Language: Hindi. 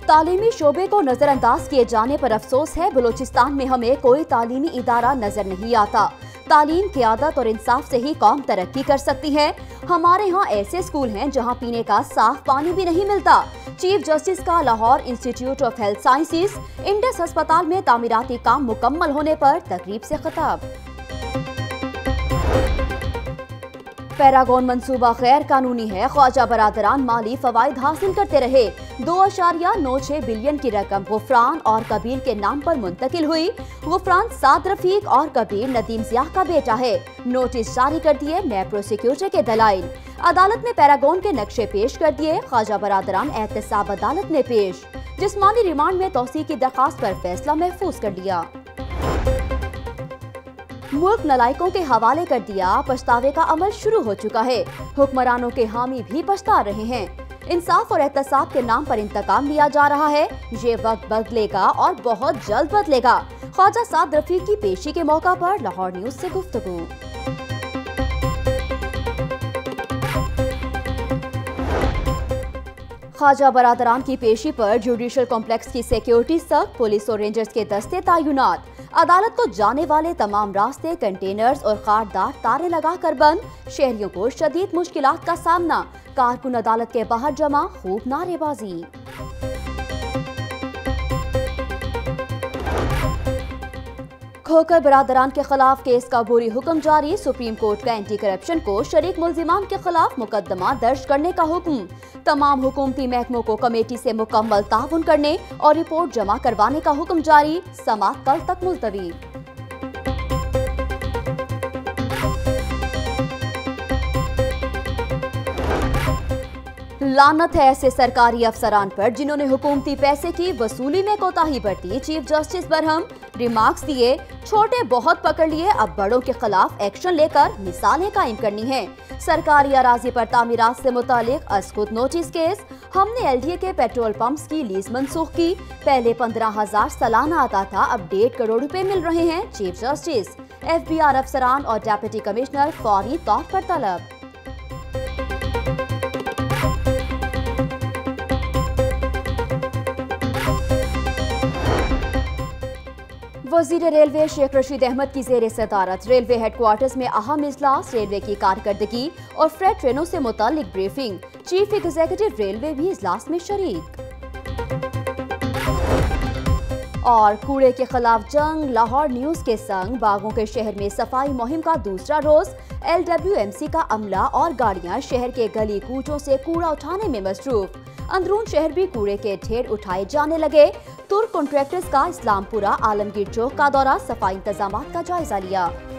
तालीमी शोबे को नजरअंदाज किए जाने पर अफसोस है। बलूचिस्तान में हमें कोई तालीमी इदारा नजर नहीं आता। तालीम, क़यादत और इंसाफ से ही कौम तरक्की कर सकती है। हमारे यहाँ ऐसे स्कूल हैं जहाँ पीने का साफ पानी भी नहीं मिलता। चीफ जस्टिस का Lahore institute of health sciences Indus अस्पताल में तामीराती काम मुकम्मल होने पर तकरीब से खिताब। पैरागॉन मंसूबा गैर कानूनी है। ख्वाजा बरादरान माली फवाइद हासिल करते रहे। 2.96 बिलियन की रकम गुफरान और कबीर के नाम पर मुंतकिल हुई। गुफरान साद रफीक और कबीर नदीम जिया का बेटा है। नोटिस जारी कर दिए नए प्रोसिक्यूटर के दलाइल। अदालत में पैरागॉन के नक्शे पेश कर दिए। ख्वाजा बरादरान एहतसाब अदालत में पेश। जिस्मानी रिमांड में तौसीक की दरखास्त पर फैसला महफूज कर लिया। मुल्क नलायकों के हवाले कर दिया। पछतावे का अमल शुरू हो चुका है। हुक्मरानों के हामी भी पछता रहे हैं। इंसाफ और एहतसाब के नाम पर इंतकाम लिया जा रहा है। ये वक्त बदलेगा और बहुत जल्द बदलेगा। ख्वाजा साद रफीक की पेशी के मौका पर लाहौर न्यूज से गुफ्तगू। ख्वाजा बरादरान की पेशी पर जुडिशल कॉम्प्लेक्स की सिक्योरिटी सख्त। पुलिस और रेंजर्स के दस्ते तैनात। अदालत को जाने वाले तमाम रास्ते कंटेनर्स और खारदार तारे लगाकर बंद। शहरियों को शदीद मुश्किलात का सामना। कारकुन अदालत के बाहर जमा, खूब नारेबाजी। खोखर बरादरान के खिलाफ केस का बुरी हुक्म जारी। सुप्रीम कोर्ट का एंटी करप्शन को शरीक मुल्जिमान के खिलाफ मुकदमा दर्ज करने का हुक्म। तमाम हुकूमती महकमों को कमेटी से मुकम्मल ताउन करने और रिपोर्ट जमा करवाने का हुक्म जारी। समाअत कल तक मुलतवी। लानत है ऐसे सरकारी अफसरान पर जिन्होंने हुकूमती पैसे की वसूली में कोताही बरती। चीफ जस्टिस बरहम रिमार्क्स दिए। छोटे बहुत पकड़ लिए, अब बड़ों के खिलाफ एक्शन लेकर मिसालें कायम करनी है। सरकारी अराजी पर तामीरात से मुतालिक अस्कुत नोटिस केस। हमने एलडीए के पेट्रोल पंप्स की लीज मंसूख की। पहले 15,000 सालाना आता था, अब 1.5 करोड़ रुपए मिल रहे हैं। चीफ जस्टिस FBI अफसरान और डेप्यूटी कमिश्नर फौरी तौर पर तलब। वजीर रेलवे शेख रशीद अहमद की जेर सदारत रेलवे हेडक्वार्टर्स में अहम इजलास। रेलवे की कारकर्दगी और फ्रेट ट्रेनों से मुतालिक ब्रीफिंग। चीफ एग्जीक्यूटिव रेलवे भी इजलास में शरीक। और कूड़े के खिलाफ जंग। लाहौर न्यूज के संग बागों के शहर में सफाई मुहिम का दूसरा रोज। LWMC का अमला और गाड़ियां शहर के गली कूचों से कूड़ा उठाने में मसरूफ। अंदरून शहर भी कूड़े के ढेर उठाए जाने लगे। तुर्क कॉन्ट्रैक्टर्स का इस्लामपुरा आलमगीर चौक का दौरा, सफाई इंतजामात का जायजा लिया।